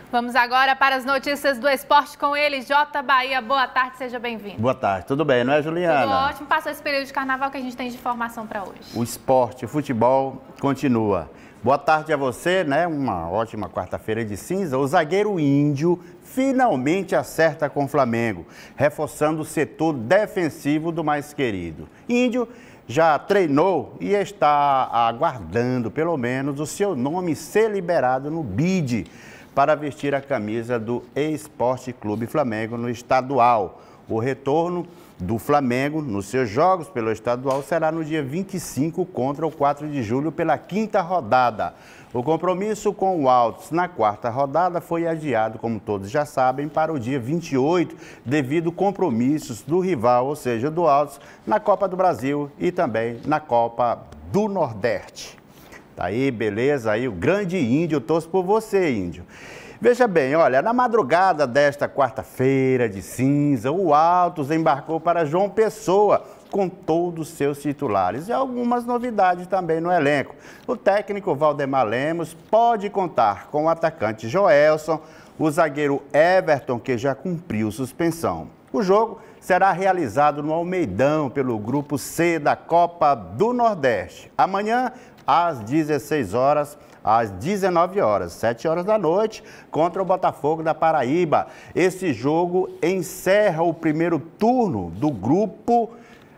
Vamos agora para as notícias do esporte com ele, Jota Bahia. Boa tarde, seja bem-vindo. Boa tarde, tudo bem, não é, Juliana? Tudo ótimo, passou esse período de carnaval que a gente tem de informação para hoje. O esporte, o futebol continua. Boa tarde a você, né? Uma ótima quarta-feira de cinza. O zagueiro Índio finalmente acerta com o Flamengo, reforçando o setor defensivo do mais querido. Índio já treinou e está aguardando, pelo menos, o seu nome ser liberado no BID para vestir a camisa do Esporte Clube Flamengo no estadual. O retorno do Flamengo nos seus jogos pelo estadual será no dia 25 contra o 4 de julho pela 5ª rodada. O compromisso com o Altos na 4ª rodada foi adiado, como todos já sabem, para o dia 28, devido a compromissos do rival, ou seja, do Altos, na Copa do Brasil e também na Copa do Nordeste. Tá aí, beleza? Aí o grande Índio, eu torço por você, Índio. Veja bem, olha, na madrugada desta quarta-feira de cinza, o Altos embarcou para João Pessoa com todos os seus titulares e algumas novidades também no elenco. O técnico Valdemar Lemos pode contar com o atacante Joelson, o zagueiro Everton, que já cumpriu suspensão. O jogo será realizado no Almeidão pelo Grupo C da Copa do Nordeste. Amanhã, às 16 horas, às 19 horas, 7 horas da noite, contra o Botafogo da Paraíba. Esse jogo encerra o primeiro turno do Grupo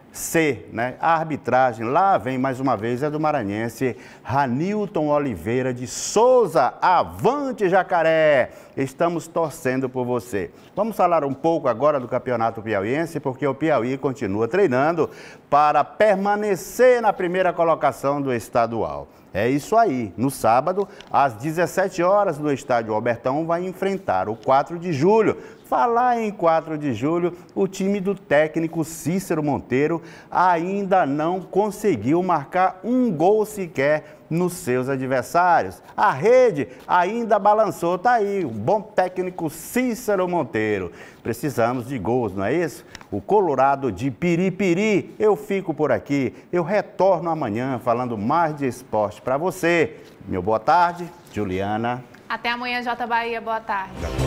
C, né? A arbitragem, lá vem mais uma vez, é do maranhense Ranilton Oliveira de Souza. Avante, Jacaré! Estamos torcendo por você. Vamos falar um pouco agora do Campeonato Piauiense, porque o Piauí continua treinando para permanecer na primeira colocação do estadual. É isso aí. No sábado, às 17 horas, no estádio Albertão, vai enfrentar o 4 de julho. Falar em 4 de julho, o time do técnico Cícero Monteiro ainda não conseguiu marcar um gol sequer nos seus adversários. A rede ainda balançou. Tá aí, o bom técnico Cícero Monteiro. Precisamos de gols, não é isso? O Colorado de Piripiri. Eu fico por aqui. Eu retorno amanhã falando mais de esporte para você. Meu boa tarde, Juliana. Até amanhã, Jota Bahia. Boa tarde.